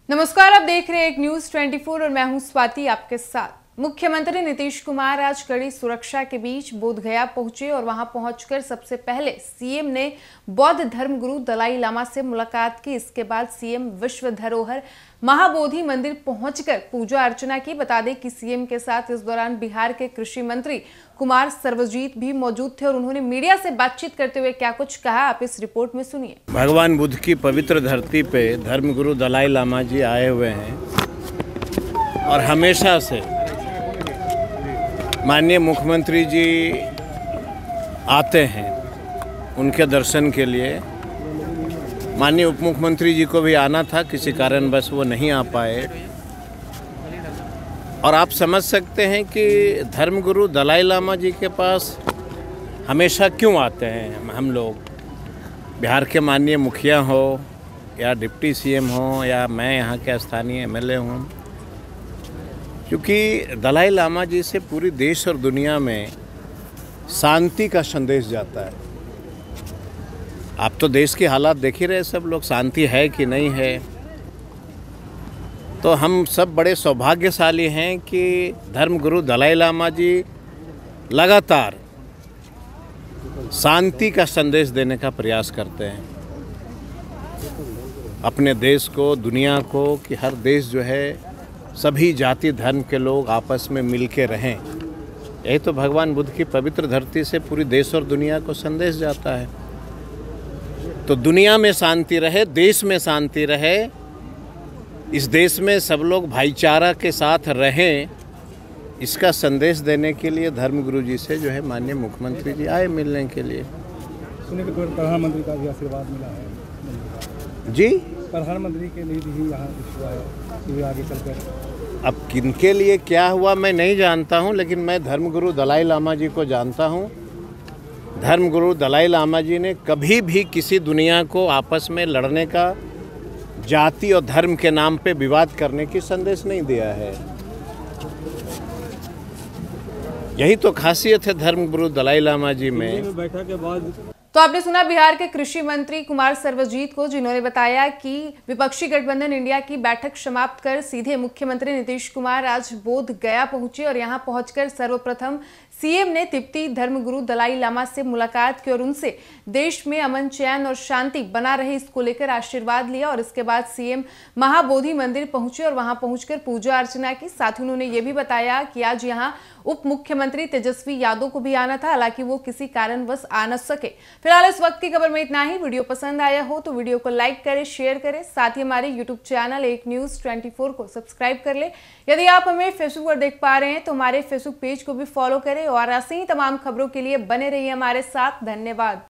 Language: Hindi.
नमस्कार, आप देख रहे हैं एक न्यूज 24 और मैं हूं स्वाति आपके साथ। मुख्यमंत्री नीतीश कुमार आज कड़ी सुरक्षा के बीच बोधगया पहुंचे और वहां पहुंचकर सबसे पहले सीएम ने बौद्ध धर्मगुरु दलाई लामा से मुलाकात की। इसके बाद सीएम विश्व धरोहर महाबोधि मंदिर पहुंचकर पूजा अर्चना की। बता दें कि सीएम के साथ इस दौरान बिहार के कृषि मंत्री कुमार सर्वजीत भी मौजूद थे और उन्होंने मीडिया से बातचीत करते हुए क्या कुछ कहा, आप इस रिपोर्ट में सुनिए। भगवान बुद्ध की पवित्र धरती पे धर्मगुरु दलाई लामा जी आए हुए हैं और हमेशा से माननीय मुख्यमंत्री जी आते हैं उनके दर्शन के लिए। माननीय उप मुख्यमंत्री जी को भी आना था, किसी कारणवश वो नहीं आ पाए। और आप समझ सकते हैं कि धर्मगुरु दलाई लामा जी के पास हमेशा क्यों आते हैं हम लोग। बिहार के माननीय मुखिया हो या डिप्टी सीएम हो या मैं यहाँ के स्थानीय एमएलए हूँ, क्योंकि दलाई लामा जी से पूरी देश और दुनिया में शांति का संदेश जाता है। आप तो देश की हालात देख ही रहे, सब लोग, शांति है कि नहीं है। तो हम सब बड़े सौभाग्यशाली हैं कि धर्मगुरु दलाई लामा जी लगातार शांति का संदेश देने का प्रयास करते हैं अपने देश को, दुनिया को, कि हर देश जो है सभी जाति धर्म के लोग आपस में मिल के रहें। यही तो भगवान बुद्ध की पवित्र धरती से पूरी देश और दुनिया को संदेश जाता है। तो दुनिया में शांति रहे, देश में शांति रहे, इस देश में सब लोग भाईचारा के साथ रहें, इसका संदेश देने के लिए धर्मगुरु जी से जो है माननीय मुख्यमंत्री जी आए मिलने के लिए। सुने कि प्रधानमंत्री का भी आशीर्वाद मिला है जी, प्रधानमंत्री के लिए भी यहाँ हुआ है आगे चलकर। अब किनके लिए क्या हुआ मैं नहीं जानता हूँ, लेकिन मैं धर्मगुरु दलाई लामा जी को जानता हूँ। धर्मगुरु दलाई लामा जी ने कभी भी किसी दुनिया को आपस में लड़ने का, जाति और धर्म के नाम पे विवाद करने की संदेश नहीं दिया है। यही तो खासियत है धर्मगुरु दलाई लामा जी में। बैठक के बाद तो आपने सुना बिहार के कृषि मंत्री कुमार सर्वजीत को, जिन्होंने बताया कि विपक्षी गठबंधन इंडिया की बैठक समाप्त कर सीधे मुख्यमंत्री नीतीश कुमार आज बोधगया पहुंचे और यहां पहुंचकर सर्वप्रथम सीएम ने तिब्बती धर्मगुरु दलाई लामा से मुलाकात की और उनसे देश में अमन, चैन और शांति बना रहे इसको लेकर आशीर्वाद लिया। और इसके बाद सीएम महाबोधि मंदिर पहुंचे और वहां पहुंचकर पूजा अर्चना की। साथ ही उन्होंने ये भी बताया कि आज यहां उप मुख्यमंत्री तेजस्वी यादव को भी आना था, हालांकि वो किसी कारणवश आ न सके। फिलहाल इस वक्त की खबर में इतना ही। वीडियो पसंद आया हो तो वीडियो को लाइक करें, शेयर करें, साथ ही हमारे यूट्यूब चैनल एक न्यूज 24 को सब्सक्राइब कर ले। यदि आप हमें फेसबुक पर देख पा रहे हैं तो हमारे फेसबुक पेज को भी फॉलो करें और ऐसे ही तमाम खबरों के लिए बने रहिए हमारे साथ। धन्यवाद।